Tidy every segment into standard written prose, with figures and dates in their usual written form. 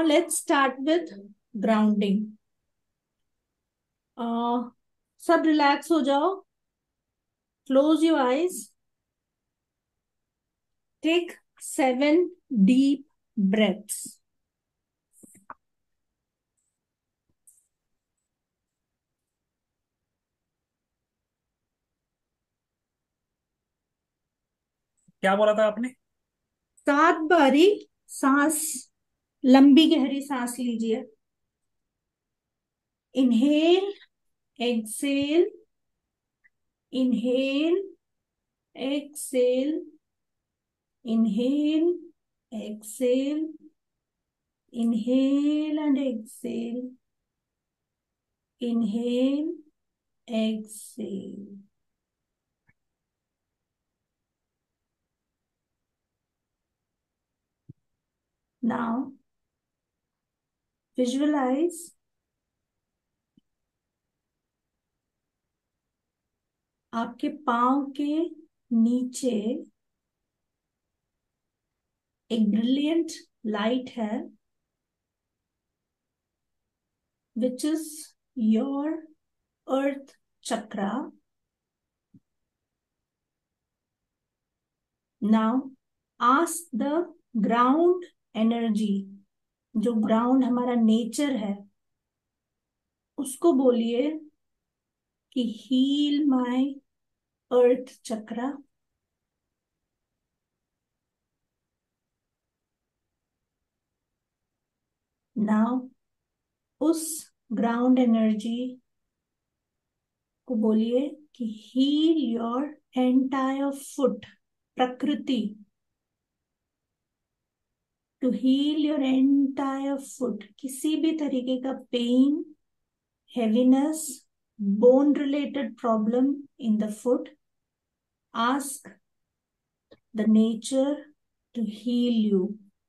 Now let's start with grounding. सब relax हो जाओ. Close your eyes. Take 7 deep breaths. क्या बोला था आपने? 7 बारी सांस, लंबी गहरी सांस लीजिए. Inhale, exhale, inhale, exhale, inhale, exhale, inhale and exhale, inhale, exhale. Now visualize आपके पांव के नीचे एक ब्रिलियंट लाइट है, which is your earth chakra. Now ask the ground energy, जो ग्राउंड हमारा नेचर है, उसको बोलिए कि heal my earth chakra. Now उस ग्राउंड एनर्जी को बोलिए कि हील योर एंटायर फुट, प्रकृति, to heal your entire foot. किसी भी तरीके का pain, heaviness, bone related problem in the foot, ask the nature to heal you.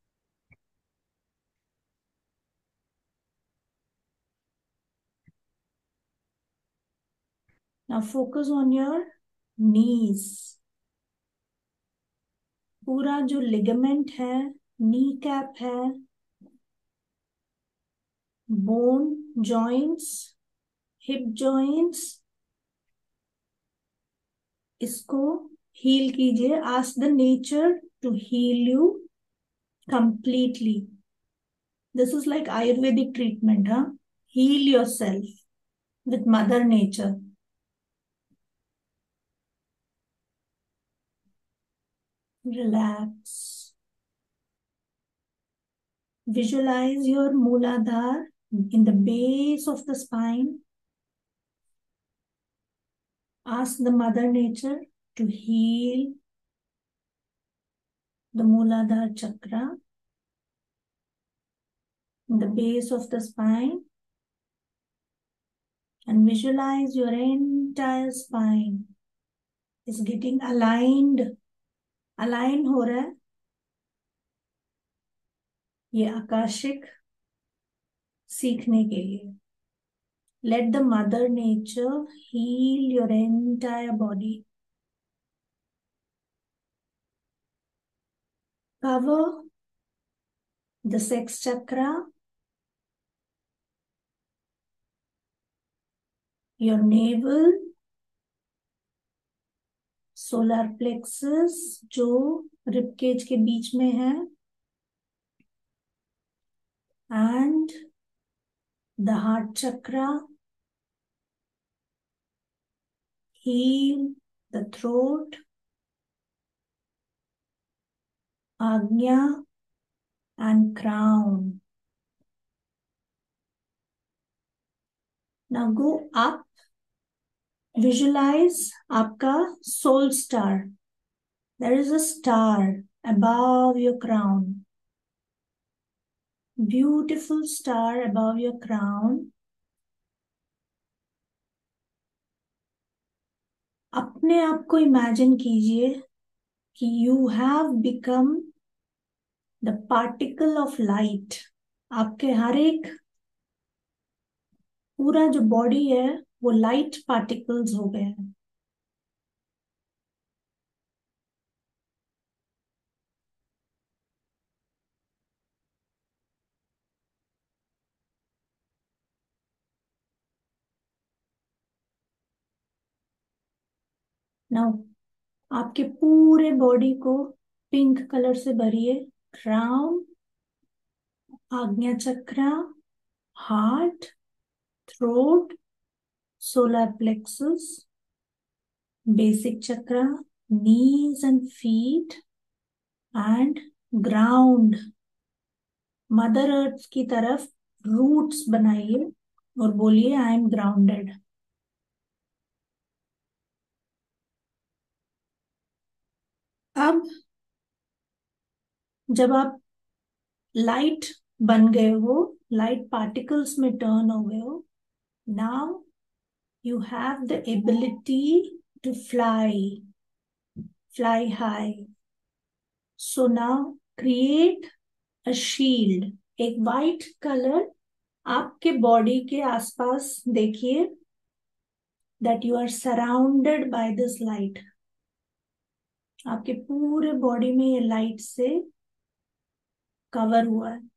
Now focus on your knees. पूरा जो लिगामेंट है, नी कैप है, bone joints, hip joints, इसको heal कीजिए. Ask the nature to heal you completely. This is like Ayurvedic treatment, huh? Heal yourself with Mother Nature. Relax. Visualize your Mooladhara in the base of the spine. Ask the Mother Nature to heal the Mooladhara chakra in the base of the spine, and visualize your entire spine is getting aligned. Align हो रहा है. ये Akashic सीखने के लिए. Let the Mother Nature heal your entire body. Cover the sex chakra, your navel, solar plexus जो ribcage के बीच में है, and the heart chakra. Heal the throat, Agnya, and crown. Now go up. Visualize आपका soul star. There is a star above your crown. Beautiful star above your crown. अपने आप को imagine कीजिए कि you have become the particle of light. आपके हर एक पूरा जो बॉडी है वो लाइट पार्टिकल्स हो गए हैं. नाउ आपके पूरे बॉडी को पिंक कलर से भरिए। Crown, Ajna chakra, heart, throat, solar plexus, basic chakra, knees and feet and ground। Mother earth की तरफ रूट्स बनाइए और बोलिए आई एम ग्राउंडेड। अब जब आप लाइट बन गए हो, लाइट पार्टिकल्स में टर्न हो गए हो, now you have the ability to fly high. So now create a shield। एक वाइट कलर आपके बॉडी के आसपास देखिए, that you are surrounded by this light। आपके पूरे बॉडी में ये लाइट से कवर हुआ है।